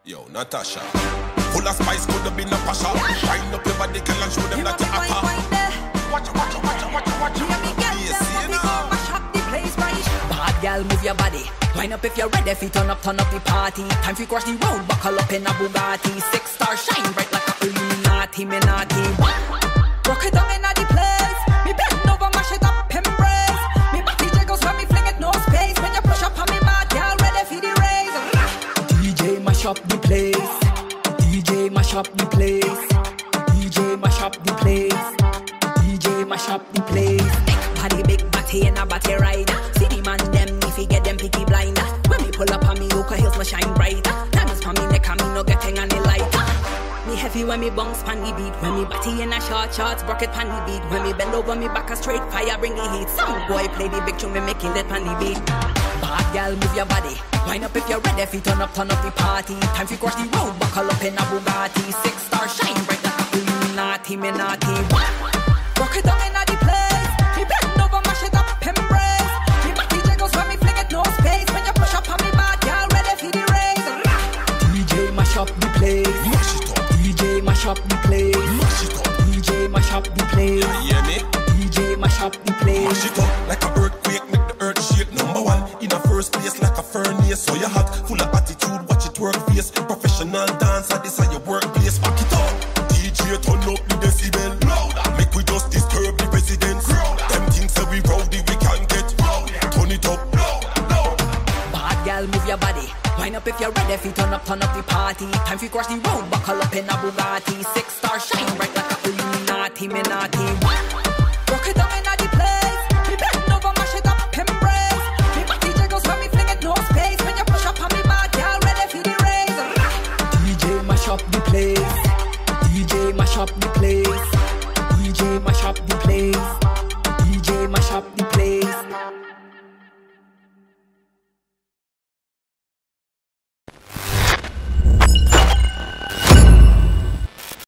Yo, Natasha. Full of spice, could have been a pasha. Wind up your body, girl, and show them that you're appa. Watch it. Bad girl, move your body. Wind up if you're ready, if you turn up the party. Time for cross the road, buckle up in a Bugatti. 6-star shine bright like a Illuminati, me naughty. Rock it down in the place. Me bend over, mash it up, embrace. Me body jiggles when me fling it, no space. When you push up on me, bad girl, ready for the race. DJ mash up the place. DJ mash up the place. DJ mash up the place. DJ mash up the place. Big body and a body rider. See the man them if he get them picky blinder. When me pull up on me hook, heels my shine brighter. Diamonds on me neck and me no getting any lighter. Me heavy when me bounce pan the beat. When me body in a shorts, bucket pan the beat. When me bend over me back a straight fire, bring the heat. Some boy play the big tune, me making that pan the beat. Bad girl, move your body. Wind up if you're ready, if you turn up the party. Time for cross the road, buckle up in a Bugatti. 6-star shine bright like a Illuminati, me naughty. Rock it down in the place. Me bend over, mash it up, embrace. Me body jiggles when me fling it, no space. When you push up on me, bad girl, ready for the race. DJ mash up the place. Mash it up. DJ mash up the place. Mash it up. DJ mash up the place. You hear me? DJ mash up the place. Mash it up like a earthquake, make the earth shake. Number one in a first place like a furnace. So you hot, full of attitude, watch it work face. Professional dancer, this is your workplace. Back it up. DJ turn up the decibel. Louder. Make we just disturb the residents. Them things that we rowdy, we can't get. Turn it up. Bad girl, move your body. Wind up if you're ready, if you turn up the party. Time for cross the road, buckle up in a Bugatti. 6-star shine bright like a Illuminati, me naughty. Rock it down in the place. Me bend over, mash it up, embrace. Me body jiggles when me fling it, no space. When you push up on me, bad girl, ready for the race. DJ mash up the place. DJ mash up the place.